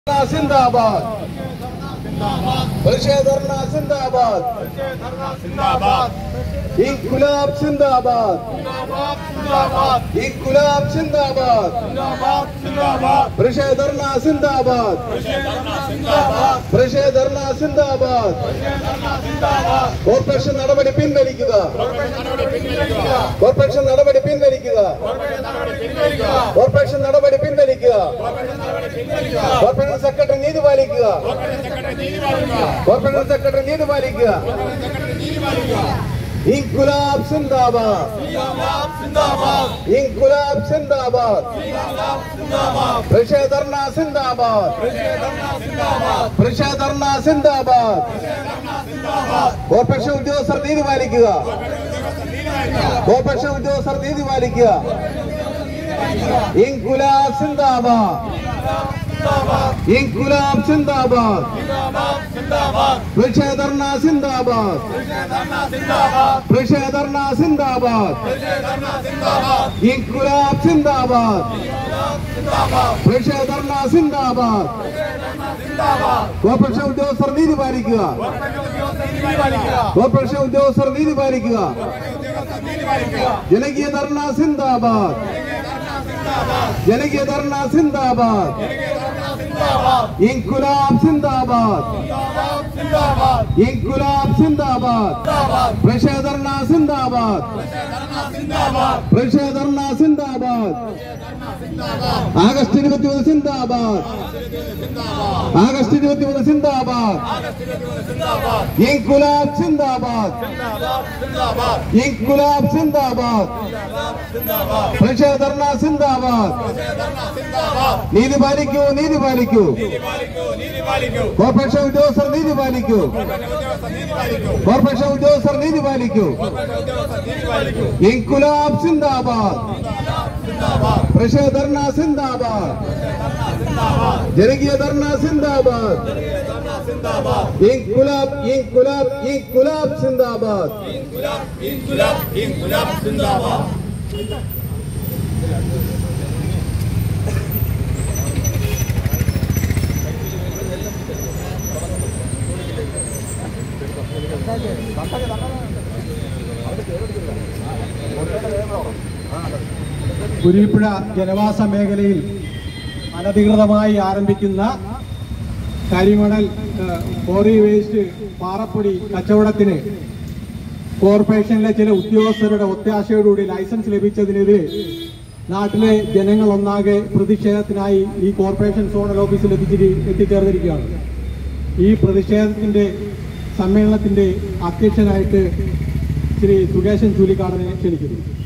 जिंदाबाद धरना जिंदाबाद इंकुलाब जिंदाबाद इंकुलाब जिंदाबाद धरना जिंदाबाद धरना जिंदाबाद കോർപ്പറേഷൻ നടപടി പിൻവലിക്കുക കോർപ്പറേഷൻ നടപടി പിൻവലിക്കുക കോർപ്പറേഷൻ നടപടി പിൻവലിക്കുക കോർപ്പറേഷൻ സെക്രട്ടറി നീതി പാലിക്കുക കോർപ്പറേഷൻ സെക്രട്ടറി നീതി പാലിക്കുക इंकुलाब जिंदाबाद इंकुलाब जिंदाबाद धरना जिंदाबाद धरना जिंदाबाद കോർപ്പറേഷൻ ഉദ്യോഗസ്ഥർ നീതി പാലിക്കുക കോർപ്പറേഷൻ ഉദ്യോഗസ്ഥർ നീതി പാലിക്കുക इंकुलाब जिंदाबाद इंकुलाब जिंदाबाद धरना जिंदाबाद धरना जिंदाबाद इंकुलाब जिंदाबाद धरना जिंदाबाद കോർപ്പറേഷൻ ഉദ്യോഗസ്ഥർ നീതി പാലിക്കുക കോർപ്പറേഷൻ ഉദ്യോഗസ്ഥർ നീതി പാലിക്കുക ജനകീയ ധർണ സിന്ദാബാദ് ജനകീയ ധർണ സിന്ദാബാദ് इंकुलाब जिंदाबाद इंकुलाब जिंदाबाद धरना जिंदाबाद धरना जिंदाबाद ആഗസ്റ്റ് 21 സിന്ദാബാദ് ആഗസ്റ്റ് 21 സിന്ദാബാദ് इंकुलाब जिंदाबाद इंकुलाब जिंदाबाद धरना जिंदाबाद നീതി പാലിക്കൂ നീതി പാലിക്കൂ കോർപ്പറേഷൻ ഉദ്യോഗസ്ഥർ നീതി പാലിക്കൂ കോർപ്പറേഷൻ ഉദ്യോഗസ്ഥർ നീതി പാലിക്കൂ इंकुलाब जिंदाबाद धरना जिंदाबाद जनकीय धरना जिंदाबाद इंकुलाब इंकुलाब इंकुलाब जिंदाबाद इंकुलाब इंकुलाब जिंदाबाद കുരിപ്പുഴ ജനവാസ മേഖലയിൽ അനധികൃതമായി ആരംഭിക്കുന്ന കരിമണൽ ക്വാറി വേസ്റ്റ് പാറപ്പൊടി കച്ചവടത്തിന് കോർപ്പറേഷനിലെ ചില ഉദ്യോഗസ്ഥരുടെ ഒത്താശയോടുകൂടി ലൈസൻസ് ലഭിച്ചതിനെതിരെ നാട്ടിലെ ജനങ്ങൾ ഒന്നാകെ പ്രതിഷേധത്തിനായി ഈ കോർപ്പറേഷൻ സോണൽ ഓഫീസിൽ എത്തിച്ചേർന്നിരിക്കുകയാണ്. ഈ പ്രതിഷേധത്തിന്റെ സമ്മേളനത്തിന്റെ അധ്യക്ഷനായിട്ട് ശ്രീ സുകേശൻ ചൂലിക്കാടനെ ക്ഷണിക്കുന്നു.